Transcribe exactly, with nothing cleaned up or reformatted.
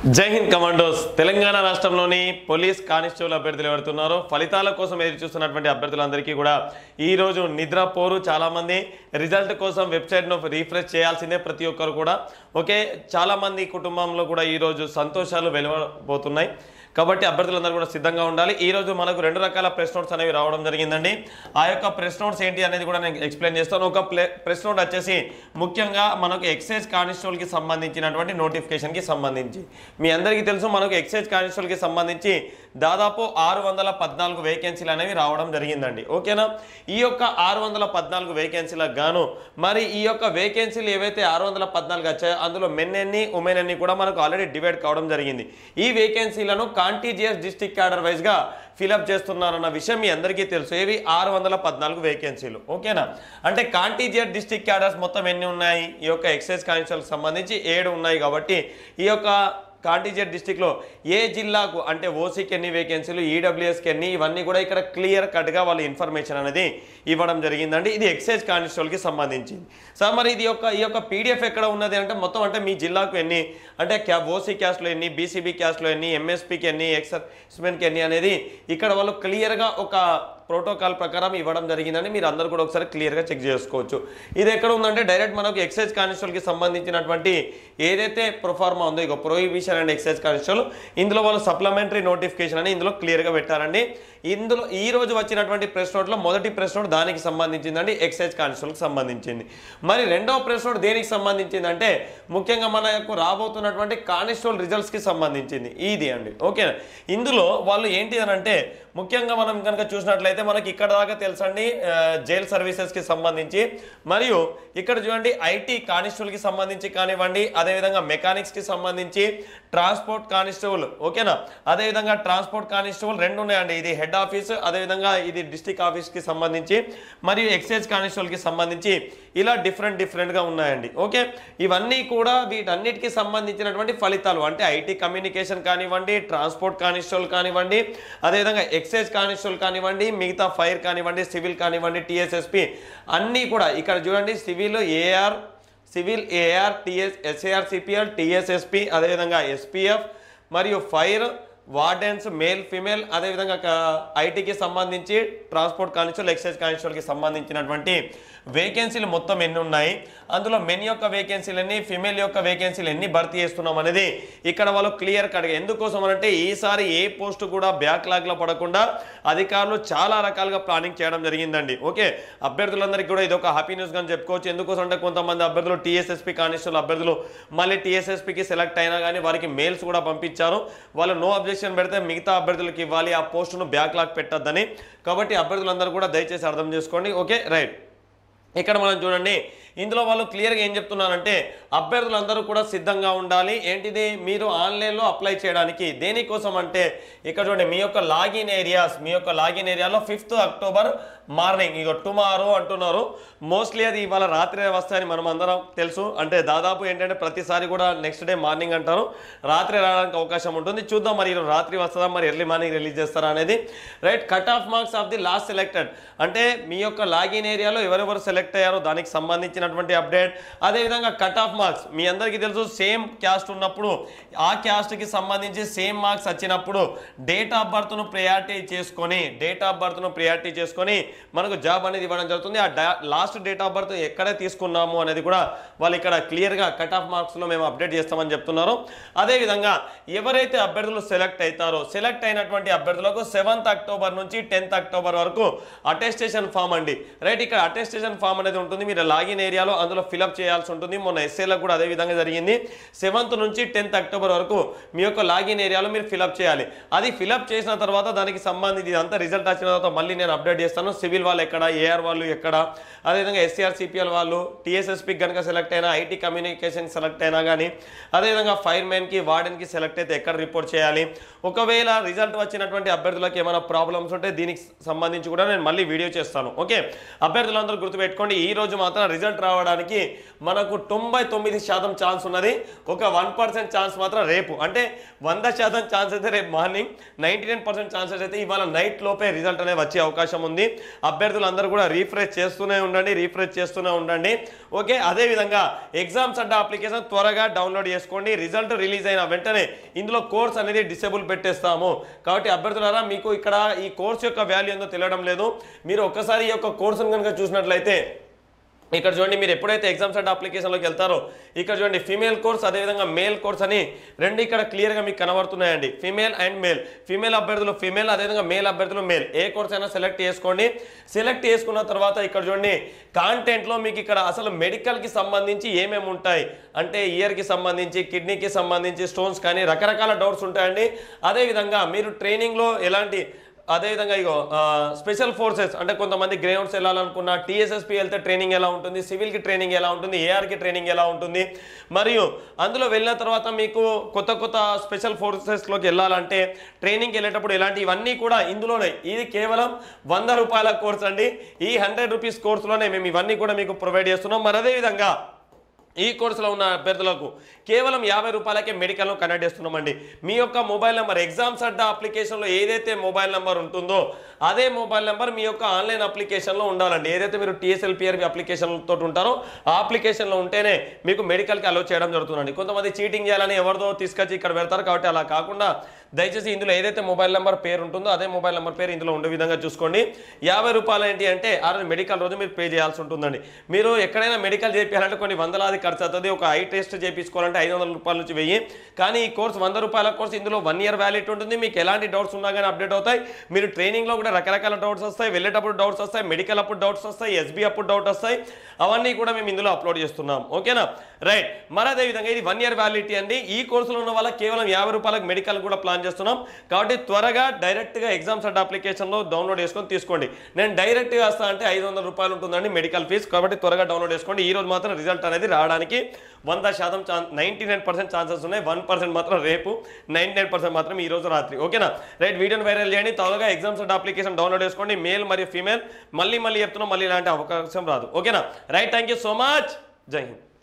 జై హింద్ కమాండోస్ తెలంగాణ రాష్ట్రంలోని police constable అభ్యర్థులు ఎవరుతున్నారో ఫలితాల కోసం ఎదురు చూస్తున్నటువంటి అభ్యర్థులందరికీ కూడా ఈ రోజు నిద్రపోరు చాలా మంది రిజల్ట్ కోసం వెబ్సైట్ ను రిఫ్రెష్ చేయాల్సిందే ప్రతి ఒక్కరు కూడా ఓకే చాలా మంది కుటుంబంలో కూడా ఈ రోజు సంతోషాలు వెలువబోతున్నాయి కాబట్టి అభ్యర్థులందరూ కూడా సిద్ధంగా ఉండాలి ఈ రోజు మనకు రెండు రకాల ప్రెస్ నోట్స్ అనేవి రావడం జరిగిందండి ఆ యొక్క ప్రెస్ నోట్స్ ఏంటి అనేది కూడా నేను ఎక్స్ప్లెయిన్ చేస్తాను ఒక ప్రెస్ నోట్ వచ్చేసి ముఖ్యంగా మనకు ఎక్సైజ్ కానిస్టేబుల్ కి సంబంధించినటువంటి నోటిఫికేషన్ కి సంబంధించి మీ అందరికీ తెలుసు మనకు ఎక్సైజ్ కానిస్టేబుల్ కి సంబంధించి దాదాపు ఆరు వందల పద్నాలుగు వేకెన్సీలు అనేవి రావడం జరిగిందండి ఓకేనా ఈ యొక్క ఆరు వందల పద్నాలుగు వేకెన్సీలకు గాను మరి ఈ యొక్క వేకెన్సీలు ఏవైతే ఆరు వందల పద్నాలుగు వచ్చాయో అందులో మెన్ ఎన్ని ఉమెన్ ఎన్ని కూడా మనకు ఆల్రెడీ డివైడ్ కావడం జరిగింది ఈ వేకెన్సీలను కాంటిజియస్ డిస్ట్రిక్ట్ క్యాడర్ వైజ్ గా ఫిల్అప్ చేస్తున్నారన్న విషయం మీ అందరికీ తెలుసు ఏవి ఆరు వందల పద్నాలుగు వేకెన్సీలు ఓకేనా అంటే కాంటిజియస్ డిస్ట్రిక్ట్ క్యాడర్స్ మొత్తం ఎన్ని ఉన్నాయి ఈ యొక్క ఎక్సైజ్ కానిస్టేబుల్ సంబంధించి ఏడు ఉన్నాయి కాబట్టి ఈ యొక్క కాంటిజియట్ డిస్ట్రిక్ట్లో ఏ జిల్లాకు అంటే ఓసీకి ఎన్ని వేకెన్సీలు ఈడబ్ల్యూఎస్కి ఎన్ని ఇవన్నీ కూడా ఇక్కడ క్లియర్ కట్గా వాళ్ళ ఇన్ఫర్మేషన్ అనేది ఇవ్వడం జరిగిందండి ఇది ఎక్సైజ్ కానిస్టేబుల్కి సంబంధించింది సార్ మరి ఇది యొక్క ఈ యొక్క పీడిఎఫ్ ఎక్కడ ఉన్నది అంటే మొత్తం అంటే మీ జిల్లాకు ఎన్ని అంటే క్యా ఓసీ క్యాస్ట్లో ఎన్ని బీసీబీ క్యాస్ట్లో ఎన్ని ఎంఎస్పీకి ఎన్ని ఎక్సర్స్మెన్కి ఎన్ని అనేది ఇక్కడ వాళ్ళు క్లియర్గా ఒక ప్రోటోకాల్ ప్రకారం ఇవ్వడం జరిగిందని మీరు అందరూ కూడా ఒకసారి క్లియర్గా చెక్ చేసుకోవచ్చు ఇది ఎక్కడ ఉందంటే డైరెక్ట్ మనకు ఎక్సైజ్ కానిస్టేబుల్కి సంబంధించినటువంటి ఏదైతే ప్రొఫార్మా ఉందో ఇక ప్రొహిబిషన్ అండ్ ఎక్సైజ్ కానిస్టేబుల్ ఇందులో వాళ్ళు సప్లిమెంటరీ నోటిఫికేషన్ అని ఇందులో క్లియర్గా పెట్టారండి ఇందులో ఈ రోజు వచ్చినటువంటి ప్రెస్ నోట్లో మొదటి ప్రెస్ నోట్ దానికి సంబంధించిందండి ఎక్సైజ్ కానిస్టేబుల్కి సంబంధించింది మరి రెండవ ప్రెస్ నోట్ దేనికి సంబంధించింది అంటే ముఖ్యంగా మనకు రాబోతున్నటువంటి కానిస్టేబుల్ రిజల్ట్స్కి సంబంధించింది ఇది అండి ఓకేనా ఇందులో వాళ్ళు ఏంటి అని అంటే ముఖ్యంగా మనం కనుక చూసినట్లయితే మనకి ఇక్కడ దాకా తెలుసండి జైల్ సర్వీసెస్కి సంబంధించి మరియు ఇక్కడ చూడండి ఐటీ కానిస్టేబుల్కి సంబంధించి కానివ్వండి అదేవిధంగా మెకానిక్స్కి సంబంధించి ట్రాన్స్పోర్ట్ కానిస్టేబుల్ ఓకేనా అదేవిధంగా ట్రాన్స్పోర్ట్ కానిస్టేబుల్ రెండు ఉన్నాయండి ఇది హెడ్ ఆఫీస్ అదేవిధంగా ఇది డిస్ట్రిక్ట్ ఆఫీస్కి సంబంధించి మరియు ఎక్సైజ్ కానిస్టేబుల్కి సంబంధించి ఇలా డిఫరెంట్ డిఫరెంట్గా ఉన్నాయండి ఓకే ఇవన్నీ కూడా వీటన్నిటికీ సంబంధించినటువంటి ఫలితాలు అంటే ఐటీ కమ్యూనికేషన్ కానివ్వండి ట్రాన్స్పోర్ట్ కానిస్టేబుల్ కానివ్వండి అదేవిధంగా ఎక్సైజ్ కానిస్టేబుల్ కానివ్వండి మిగతా ఫైర్ కానివ్వండి సివిల్ కానివ్వండి టీఎస్ఎస్పి అన్నీ కూడా ఇక్కడ చూడండి civil AR civil AR TS SAR CPL TSSP అదేవిధంగా ఎస్పిఎఫ్ మరియు ఫైర్ వార్డెన్స్ మేల్ ఫిమేల్ అదేవిధంగా ఐటీకి సంబంధించి ట్రాన్స్పోర్ట్ కానిస్టేబుల్ ఎక్సైజ్ కానిస్టేబుల్కి సంబంధించినటువంటి వేకెన్సీలు మొత్తం ఎన్ని ఉన్నాయి అందులో మెన్ యొక్క వేకెన్సీలు ఎన్ని ఫిమేల్ యొక్క వేకెన్సీలు ఎన్ని భర్తీ చేస్తున్నాం అనేది ఇక్కడ వాళ్ళు క్లియర్ కట్గా ఎందుకోసం అంటే ఈసారి ఏ పోస్ట్ కూడా బ్యాక్లాగ్లో పడకుండా అధికారులు చాలా రకాలుగా ప్లానింగ్ చేయడం జరిగిందండి ఓకే అభ్యర్థులందరికీ కూడా ఇది ఒక హ్యాపీ న్యూస్ కానీ చెప్పుకోవచ్చు ఎందుకోసం అంటే కొంతమంది అభ్యర్థులు టీఎస్ఎస్పీ కానిస్టేబుల్ అభ్యర్థులు మళ్ళీ టీఎస్ఎస్పీకి సెలెక్ట్ అయినా కానీ వారికి మెయిల్స్ కూడా పంపించారు వాళ్ళు నో అబ్జెక్షన్ పెడితే మిగతా అభ్యర్థులకి ఇవ్వాలి ఆ పోస్టును బ్యాక్లాగ్ పెట్టద్దని కాబట్టి అభ్యర్థులందరూ కూడా దయచేసి అర్థం చేసుకోండి ఓకే రైట్ ఇక్కడ మనం చూడండి ఇందులో వాళ్ళు క్లియర్గా ఏం చెప్తున్నారంటే అభ్యర్థులందరూ కూడా సిద్ధంగా ఉండాలి ఏంటిది మీరు ఆన్లైన్లో అప్లై చేయడానికి దేనికోసం అంటే ఇక్కడ చూడండి మీ యొక్క లాగిన్ ఏరియాస్ మీ యొక్క లాగిన్ ఏరియాలో ఫిఫ్త్ అక్టోబర్ మార్నింగ్ ఇక టుమారో అంటున్నారు మోస్ట్లీ అది ఇవాళ రాత్రి వస్తాయని మనం అందరం తెలుసు అంటే దాదాపు ఏంటంటే ప్రతిసారి కూడా నెక్స్ట్ డే మార్నింగ్ అంటారు రాత్రి రావడానికి అవకాశం ఉంటుంది చూద్దాం మరి ఈరోజు రాత్రి వస్తుందా మరి ఎర్లీ మార్నింగ్ రిలీజ్ చేస్తారా అనేది right cut off marks of the last selected అంటే మీ యొక్క లాగిన్ ఏరియాలో ఎవరెవరు సెలెక్ట్ అయ్యారో దానికి సంబంధించినటువంటి అప్డేట్ అదేవిధంగా కట్ ఆఫ్ మార్క్స్ మీ అందరికీ తెలుసు సేమ్ క్యాస్ట్ ఉన్నప్పుడు ఆ క్యాస్ట్కి సంబంధించి సేమ్ మార్క్స్ వచ్చినప్పుడు డేట్ ఆఫ్ బర్త్ను ప్రియారిటీ చేసుకొని డేట్ ఆఫ్ బర్త్ను ప్రియారిటీ చేసుకొని మనకు జాబ్ అనేది ఇవ్వడం జరుగుతుంది ఆ లాస్ట్ డేట్ ఆఫ్ బర్త్ ఎక్కడ తీసుకున్నాము అనేది కూడా వాళ్ళు ఇక్కడ క్లియర్గా కట్ ఆఫ్ మార్క్స్లో మేము అప్డేట్ చేస్తామని చెప్తున్నారు అదేవిధంగా ఎవరైతే అభ్యర్థులు సెలెక్ట్ అవుతారో సెలెక్ట్ అయినటువంటి అభ్యర్థులకు సెవెంత్ అక్టోబర్ నుంచి టెన్త్ అక్టోబర్ వరకు అటెస్టేషన్ ఫామ్ అండి రైట్ ఇక్కడ అటెస్టేషన్ ఫామ్ అనేది ఉంటుంది మీరు లాగిన్ ఏరియాలో అందులో ఫిల్అప్ చేయాల్సి ఉంటుంది మొన్న ఎస్ఏలకు కూడా అదే విధంగా జరిగింది సెవెంత్ నుంచి టెన్త్ అక్టోబర్ వరకు మీ యొక్క లాగిన్ ఏరియాలో మీరు ఫిల్అప్ చేయాలి అది ఫిల్అప్ చేసిన తర్వాత దానికి సంబంధించి ఇదంతా రిజల్ట్ వచ్చిన తర్వాత మళ్ళీ నేను అప్డేట్ చేస్తాను సివిల్ వాళ్ళు ఎక్కడ ఏఆర్ వాళ్ళు ఎక్కడ అదేవిధంగా ఎస్సీఆర్ సిపిఎల్ వాళ్ళు టీఎస్ఎస్పీకి కనుక సెలెక్ట్ అయినా ఐటీ కమ్యూనికేషన్ సెలెక్ట్ అయినా కానీ అదేవిధంగా ఫైర్మెన్కి వార్డెన్కి సెలెక్ట్ అయితే ఎక్కడ రిపోర్ట్ చేయాలి ఒకవేళ రిజల్ట్ వచ్చినటువంటి అభ్యర్థులకు ఏమైనా ప్రాబ్లమ్స్ ఉంటే దీనికి సంబంధించి కూడా నేను మళ్ళీ వీడియో చేస్తాను ఓకే అభ్యర్థులందరూ గుర్తుపెట్టుకోండి ఈ రోజు మాత్రం రిజల్ట్ రావడానికి మనకు తొంభై తొమ్మిది శాతం ఛాన్స్ ఉన్నది ఒక వన్ పర్సెంట్ ఛాన్స్ మాత్రం రేపు అంటే వంద శాతం ఛాన్స్ అయితే రేపు morning ninety nine percent chances అయితే ఇవాళ నైట్ లోపే రిజల్ట్ అనేది వచ్చే అవకాశం ఉంది అభ్యర్థులందరూ కూడా రీఫ్రెష్ చేస్తూనే ఉండండి రీఫ్రెష్ చేస్తూనే ఉండండి ఓకే. అదేవిధంగా ఎగ్జామ్స్ అడ్డా అప్లికేషన్ త్వరగా డౌన్లోడ్ చేసుకోండి. రిజల్ట్ రిలీజ్ అయిన వెంటనే ఇందులో కోర్స్ అనేది డిసేబుల్ పెట్టేస్తాము. కాబట్టి అభ్యర్థులారా మీకు ఇక్కడ ఈ కోర్స్ యొక్క వాల్యూ ఏందో తెలియడం లేదు. మీరు ఒక్కసారి ఈ యొక్క కోర్సును కనుక చూసినట్లయితే ఇక్కడ చూడండి, మీరు ఎప్పుడైతే ఎగ్జామ్స్ అండ్ అప్లికేషన్లోకి వెళ్తారో ఇక్కడ చూడండి ఫీమేల్ కోర్స్ అదేవిధంగా మేల్ కోర్స్ అని రెండు ఇక్కడ క్లియర్గా మీకు కనబడుతున్నాయండి. ఫీమేల్ అండ్ మేల్, ఫీమేల్ అభ్యర్థులు ఫీమేల్ అదేవిధంగా మేల్ అభ్యర్థులు మేల్. ఏ కోర్స్ అయినా సెలెక్ట్ చేసుకోండి. సెలెక్ట్ చేసుకున్న తర్వాత ఇక్కడ చూడండి కాంటెంట్లో మీకు ఇక్కడ అసలు మెడికల్కి సంబంధించి ఏమేమి ఉంటాయి అంటే ఇయర్కి సంబంధించి, కిడ్నీకి సంబంధించి, స్టోన్స్ కానీ రకరకాల డౌట్స్ ఉంటాయండి. అదేవిధంగా మీరు ట్రైనింగ్లో ఎలాంటి అదేవిధంగా ఇగో స్పెషల్ ఫోర్సెస్ అంటే కొంతమంది గ్రౌండ్స్ వెళ్ళాలనుకున్న టీఎస్ఎస్పీ వెళ్తే ట్రైనింగ్ ఎలా ఉంటుంది, సివిల్కి ట్రైనింగ్ ఎలా ఉంటుంది, ఏఆర్కి ట్రైనింగ్ ఎలా ఉంటుంది, మరియు అందులో వెళ్ళిన తర్వాత మీకు కొత్త కొత్త స్పెషల్ ఫోర్సెస్లోకి వెళ్ళాలంటే ట్రైనింగ్కి వెళ్ళేటప్పుడు ఇలాంటి ఇవన్నీ కూడా ఇందులోనే. ఇది కేవలం వంద రూపాయల కోర్స్ అండి. ఈ హండ్రెడ్ రూపీస్ కోర్సులోనే మేము ఇవన్నీ కూడా మీకు ప్రొవైడ్ చేస్తున్నాం. మరి అదేవిధంగా ఈ కోర్సులో ఉన్న అభ్యర్థులకు కేవలం యాభై రూపాయలకే మెడికల్ను కనెక్ట్ చేస్తున్నామండి. మీ యొక్క మొబైల్ నెంబర్ ఎగ్జామ్స్ అడ్డా అప్లికేషన్లో ఏదైతే మొబైల్ నెంబర్ ఉంటుందో అదే మొబైల్ నెంబర్ మీ యొక్క ఆన్లైన్ అప్లికేషన్లో ఉండాలండి. ఏదైతే మీరు టీఎస్ఎల్పిఆర్బి అప్లికేషన్తో ఉంటారో ఆ అప్లికేషన్లో ఉంటేనే మీకు మెడికల్కి అలో చేయడం జరుగుతుందండి. కొంతమంది చీటింగ్ చేయాలని ఎవరిదో తీసుకొచ్చి ఇక్కడ పెడతారు. కాబట్టి అలా కాకుండా దయచేసి ఇందులో ఏదైతే మొబైల్ నెంబర్ పేరు ఉంటుందో అదే మొబైల్ నెంబర్ పేరు ఇందులో ఉండే విధంగా చూసుకోండి. యాభై రూపాయలు ఏంటి అంటే ఆ రోజు మెడికల్ రోజు మీరు పే చేయాల్సి ఉంటుందండి. మీరు ఎక్కడైనా మెడికల్ చేయాలంటే కొన్ని వందలాది ఖర్చు అవుతుంది. ఒక ఐ టెస్ట్ చేయించుకోవాలంటే ఐదు వందల రూపాయల నుంచి వెయ్యి. కానీ ఈ కోర్స్ వంద రూపాయల కోర్స్ ఇందులో వన్ ఇయర్ వ్యాలిడ్ ఉంటుంది. మీకు ఎలాంటి డౌట్స్ ఉన్నా కానీ అప్డేట్ అవుతాయి. మీరు ట్రైనింగ్లో కూడా రకరకాల డౌట్స్ వస్తాయి, వెళ్ళేటప్పుడు డౌట్స్ వస్తాయి, మెడికల్ అప్పుడు డౌట్స్ వస్తాయి, ఎస్బీ అప్పుడు డౌట్ వస్తాయి. అవన్నీ కూడా మేము ఇందులో అప్లోడ్ చేస్తున్నాం. ఓకేనా రైట్. మరి అదేవిధంగా ఇది వన్ ఇయర్ వ్యాలిడిటీ అండి. ఈ కోర్సులో ఉన్న వాళ్ళకి కేవలం యాభై రూపాయలకు మెడికల్ కూడా ప్లాన్ చేస్తున్నాం. కాబట్టి త్వరగా డైరెక్ట్గా ఎగ్జామ్స్ అడ్డా అప్లికేషన్లో డౌన్లోడ్ చేసుకొని తీసుకోండి. నేను డైరెక్ట్గా వస్తా అంటే ఐదు వందల రూపాయలు ఉంటుందండి మెడికల్ ఫీజు. కాబట్టి త్వరగా డౌన్లోడ్ చేసుకోండి. ఈ రోజు మాత్రం రిజల్ట్ అనేది రావడానికి వంద శాతం chance ninety nine percent chances ఉన్నాయి. వన్ పర్సెంట్ మాత్రం రేపు, నైంటీ నైన్ పర్సెంట్ మాత్రం ఈ రోజు రాత్రి. ఓకేనా రైట్. వీడియోని వైరల్ చేయండి. త్వరగా ఎగ్జామ్స్ అడ్డా అప్లికేషన్ డౌన్లోడ్ చేసుకోండి. మేల్ మరియు ఫీమేల్. మళ్ళీ మళ్ళీ చెప్తున్నాం, మళ్ళీ ఇలాంటి అవకాశం రాదు. ఓకేనా right. Thank you so much. జై హింద్.